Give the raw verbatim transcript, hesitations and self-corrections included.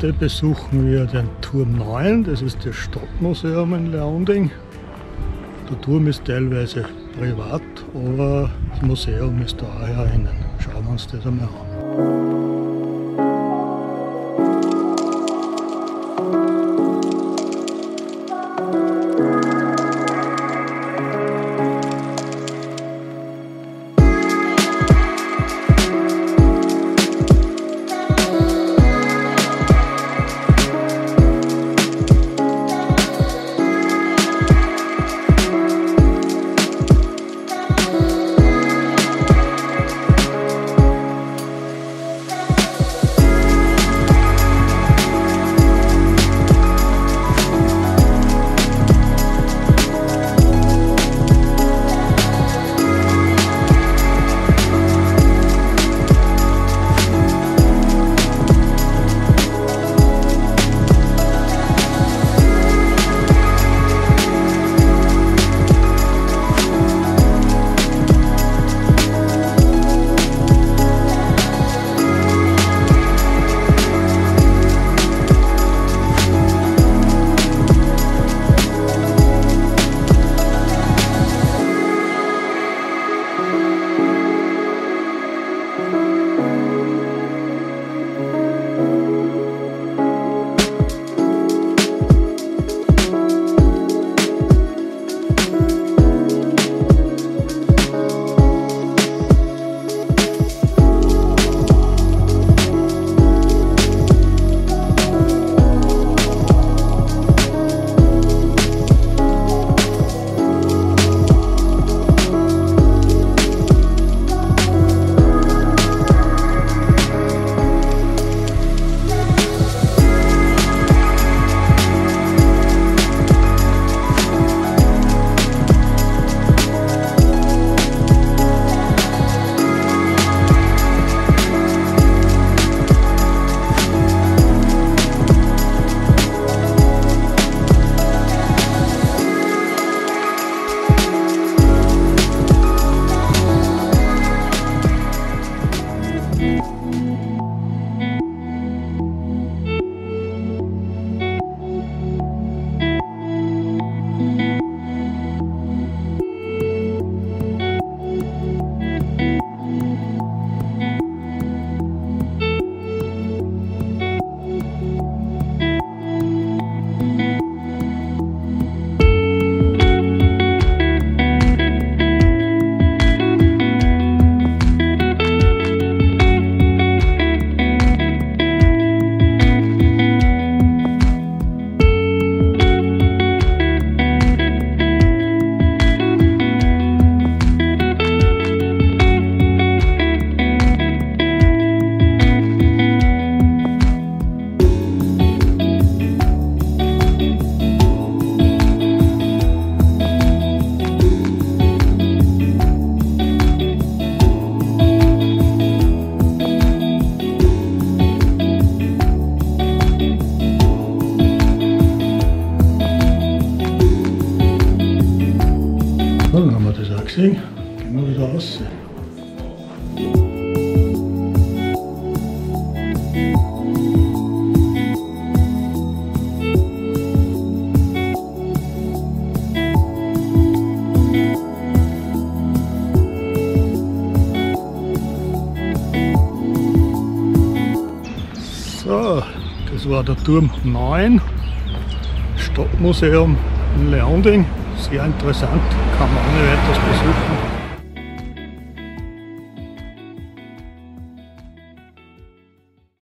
Heute besuchen wir den Turm neun, das ist das Stadtmuseum in Leonding. Der Turm ist teilweise privat, aber das Museum ist da auch herinnen. Schauen wir uns das einmal an. Dann haben wir das auch gesehen, gehen wir wieder raus. So, das war der Turm neun, Stadtmuseum in Leonding. Sehr interessant, kann man ohne weiteres besuchen.